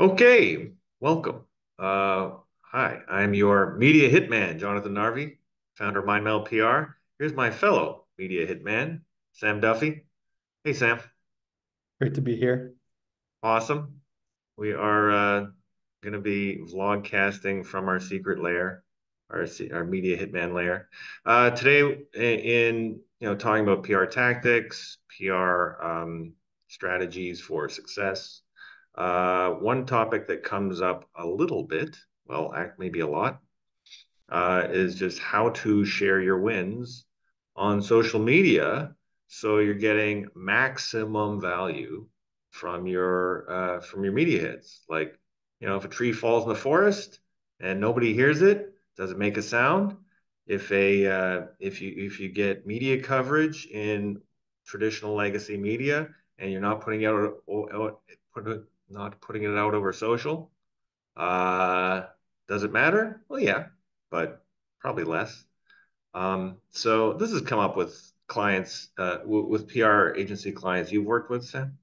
Okay, welcome. Hi, I'm your media hitman, Jonathan Narvi, founder of Mind Meld PR. Here's my fellow media hitman, Sam Duffy. Hey, Sam. Great to be here. Awesome. We are going to be vlog casting from our secret lair, our media hitman lair. Today, talking about PR tactics, PR strategies for success. One topic that comes up a little bit, well, maybe a lot, is just how to share your wins on social media so you're getting maximum value from your media hits. Like, if a tree falls in the forest and nobody hears it, does it make a sound? If you get media coverage in traditional legacy media and you're not not putting it out over social, uh, does it matter? Well, yeah, but probably less. So this has come up with clients, with PR agency clients you've worked with, Sam?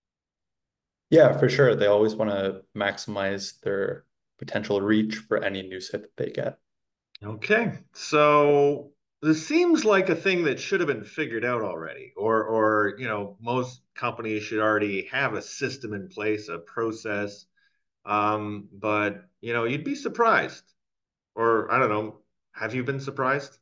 Yeah, for sure. They always want to maximize their potential reach for any news hit that they get. Okay, so this seems like a thing that should have been figured out already, or most companies should already have a system in place, a process. But you'd be surprised, or I don't know, have you been surprised?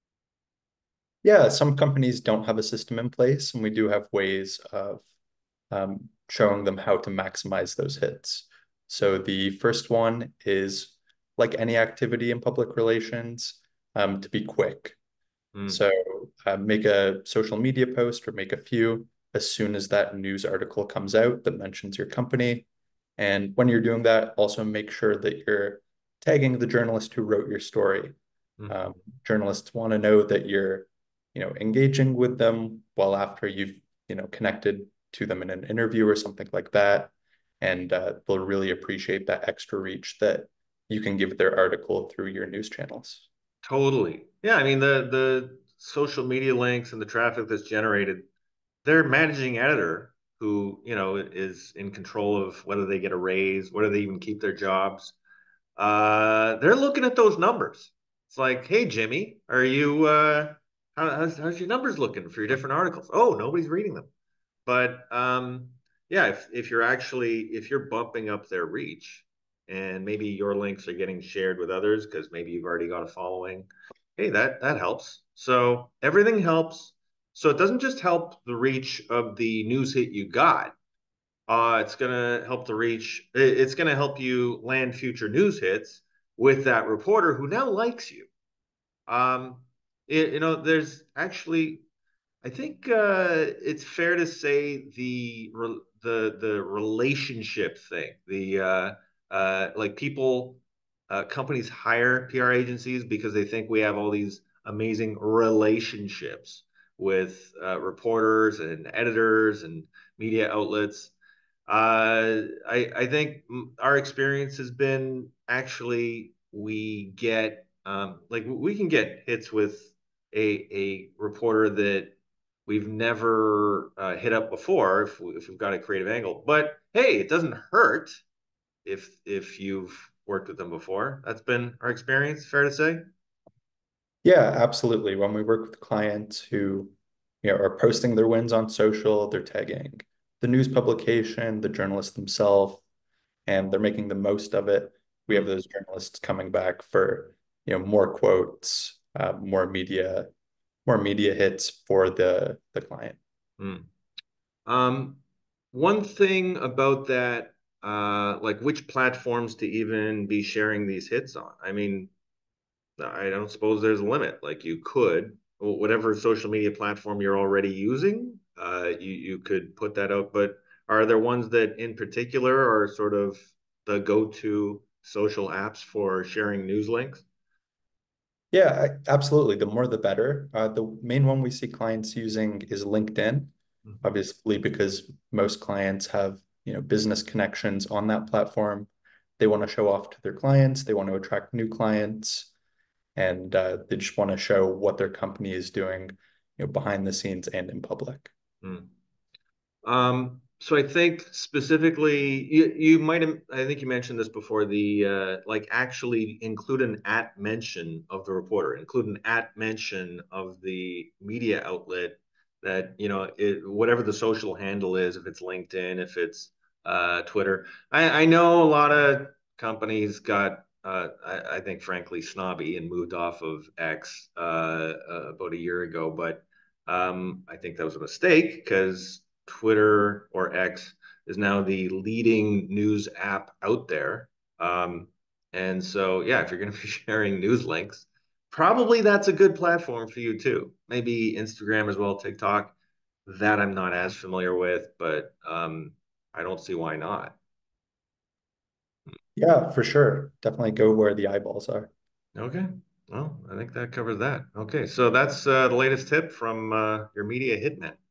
Yeah, some companies don't have a system in place, and we do have ways of showing them how to maximize those hits. So the first one is, like any activity in public relations, to be quick. Mm, So make a social media post or make a few as soon as that news article comes out that mentions your company. And when you're doing that, also make sure that you're tagging the journalist who wrote your story. mm. Um, Journalists want to know that you're, engaging with them well after you've, connected to them in an interview or something like that. And they'll really appreciate that extra reach that you can give their article through your news channels. Totally. Yeah, I mean the social media links and the traffic that's generated, their managing editor who, is in control of whether they get a raise, whether they even keep their jobs. They're looking at those numbers. It's like, hey Jimmy, are you how's your numbers looking for your different articles? Oh, nobody's reading them. But yeah, if you're bumping up their reach and maybe your links are getting shared with others because maybe you've already got a following, hey, that helps. So everything helps. So it doesn't just help the reach of the news hit you got. It's gonna help the reach. It's gonna help you land future news hits with that reporter who now likes you. Um, there's actually I think it's fair to say the relationship thing, like companies hire PR agencies because they think we have all these amazing relationships with reporters and editors and media outlets. I think our experience has been actually we get like we can get hits with a reporter that we've never hit up before if we've got a creative angle. But hey, it doesn't hurt if you've worked with them before. That's been our experience. Fair to say. Yeah, absolutely. When we work with clients who, are posting their wins on social, they're tagging the news publication, the journalist themselves, and they're making the most of it. We have Mm, those journalists coming back for, more quotes, more media hits for the client. mm. Um, One thing about that, like which platforms to even be sharing these hits on. I mean, I don't suppose there's a limit. Like you could, whatever social media platform you're already using, you could put that out. But are there ones that in particular are sort of the go-to social apps for sharing news links? Yeah, absolutely. The more the better. The main one we see clients using is LinkedIn, Mhm. obviously, because most clients have, business connections on that platform. They want to show off to their clients, they want to attract new clients, and they just want to show what their company is doing, behind the scenes and in public. Mm. So I think specifically, you might have, I think you mentioned this before, the like actually include an at mention of the reporter, include an at mention of the media outlet that, whatever the social handle is, if it's LinkedIn, if it's Twitter. I know a lot of companies got, I think, frankly, snobby and moved off of X about a year ago, but I think that was a mistake because Twitter or X is now the leading news app out there. Um, and so, yeah, if you're going to be sharing news links, probably that's a good platform for you too. Maybe Instagram as well, TikTok. That I'm not as familiar with, but I don't see why not. Yeah, for sure. Definitely go where the eyeballs are. Okay. Well, I think that covers that. Okay. So that's the latest tip from your media hitman.